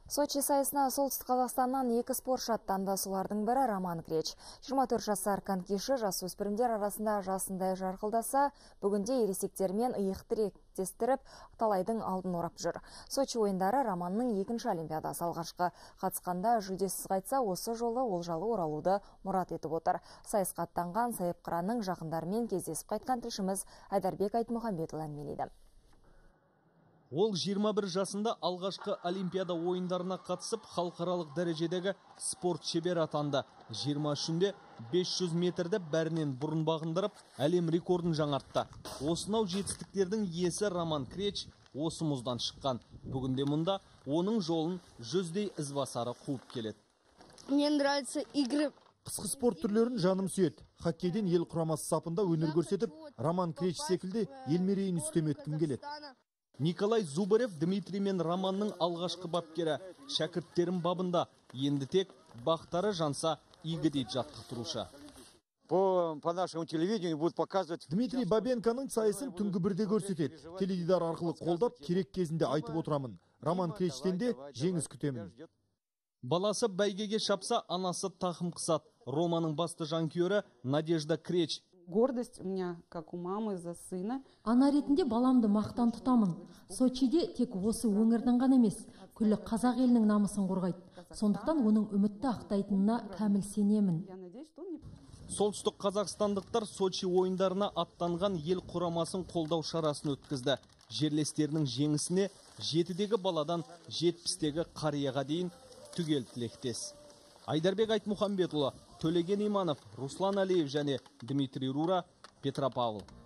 Сочи сайысына солтүстік Қазақстаннан 2 спортшы аттанды. Солардың бірі Роман Креч. 24 жасар конькиші жасөспірімдер арасында жасындай жарқылдаса, бүгінде ересектермен иық тіректестіріп, талайдың алдын орап жүр. Сочи ойындары Романның 2-ші олимпиадасы. Алғашқы қатысқанда жүлдесіз қайтса, осы жолы олжалы оралуды мұрат етіп отыр. Сайысқа аттанған Сайып Қыранның жақындарымен кездесіп қайтқан тілшіміз Айдарбек Айтмұхамбетұлы әңгімелейді. Ол 21 жасында алғашқы олимпиада ойындарына қатысып, халықаралық дәрежедегі спорт шебері атанды. 23-шінде 500 метрді бәрінен бұрын бағындырып, әлем рекордын жаңартты. Осынау жетістіктердің иесі Роман Креч осы мұздан шыққан. Бүгінде мұнда оның жолын жүздей ізбасары қуып келеді. Мне нравится игры. Қысқы спорт түрлерін жаным сүйеді. Хоккейден ел құрамасы сапында өнер көрсетіп, Роман Креч секілді ел мерейін үстем еткім келеді. Николай Зубарев Дмитрий мен Романның алғашқы бапкері. Шәкірттерім бабында, енді тек бақтары жанса игі дейді жаттықтырушы. По нашему телевидению будут показывать. Дмитрий Бабенканың сайысын түнгі бірде көрсетеді. Теледидар арқылы қолдап, керек кезінде айтып отырамын. Роман Кречтен де жеңіс күтемін. Баласы бәйгеге шапса, анасы тақым қысады. Романың басты жанкүйері Надежда Креч. Гордость у меня, как у мамы, за сына. Ана ретінде баламды мақтан тұтамын. Сочиде тек осы өңірдің ғана емес, күллі қазақ елінің намысын қорғайды. Сондықтан оның үмітті ақтайтынына кәміл сенемін. Солтүстік қазақстандықтар Сочи ойындарына аттанған ел құрамасын қолдау шарасын өткізді. Жерлестерінің жеңісіне 7-дегі баладан 70-дегі қарияға дейін түгел тілектес. Айдарбек Айтмұхамбетұлы, Төлеген Иманов, Руслан Алиев және Дмитрий Рура, Петропавл.